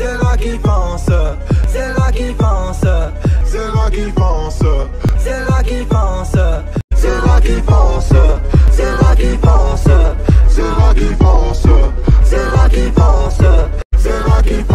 c'est là qui pense, c'est là qui pense, c'est là qui pense, c'est là qui pense, c'est là qui pense, c'est là qui pense, c'est là qui pense, c'est là qui pense, c'est là qui pense.